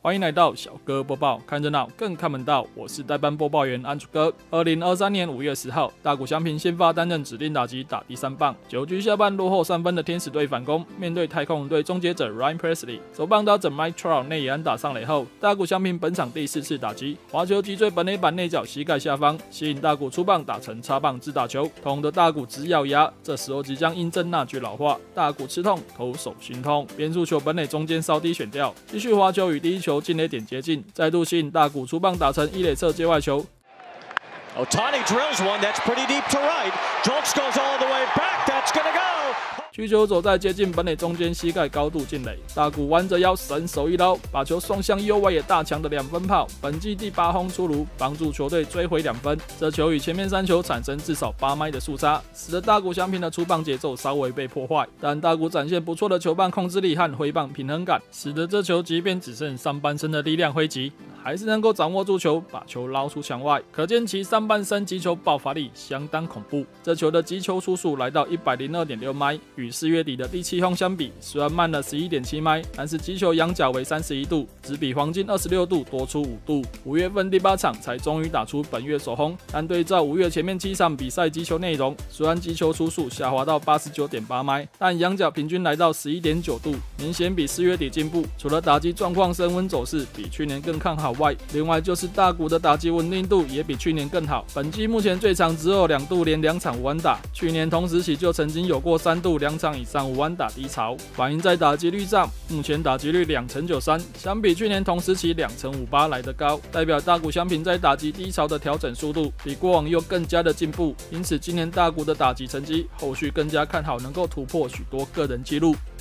欢迎来到小哥播报，看热闹更看门道。我是代班播报员安楚哥。2023年5月10号，大谷翔平先发担任指定打击，打第3棒。9局下半落后3分的天使队反攻，面对太空人队终结者 Ryan Pressly， 首棒打者 Mike Trout 内野安打上垒后，大谷翔平本场第4次打击，滑球击坠本垒板内角膝盖下方，吸引大谷出棒打成插棒自打球，痛的大谷直咬牙。这时候即将印证那句老话：大谷吃痛，投手心痛。变速球本垒中间稍低选掉，继续滑球与第一球进垒点接近，再度吸引大谷出棒打成一垒侧界外球。 Ohtani drills one that's pretty deep to right. Julks goes all the way back. That's gonna go. 曲球走在接近本垒中间，膝盖高度进垒，大谷弯着腰伸手一捞，把球送向右外野大墙的2分炮，本季第8轰出炉，帮助球队追回2分。这球与前面3球产生至少8迈的速差，使得大谷翔平的出棒节奏稍微被破坏。但大谷展现不错的球棒控制力和挥棒平衡感，使得这球即便只剩上半身的力量挥击，还是能够掌握住球，把球捞出墙外。可见其上半身击球爆发力相当恐怖。这球的击球出速来到 102.6 迈，与4月底的第7轰相比，虽然慢了 11.7 迈，但是击球仰角为31度，只比黄金26度多出5度。5月份第8场才终于打出本月首轰，但对照5月前面7场比赛击球内容，虽然击球出速下滑到 89.8 迈，但仰角平均来到 11.9 度，明显比4月底进步。除了打击状况升温走势比去年更看好外，另外就是大谷的打击稳定度也比去年更好。本季目前最长只有2度连2场无安打，去年同时期就曾经有过3度2场以上无安打低潮。反映在打击率上，目前打击率2.93%，相比去年同时期2.58%来得高，代表大谷翔平在打击低潮的调整速度比过往又更加的进步。因此今年大谷的打击成绩，后续更加看好能够突破许多个人纪录。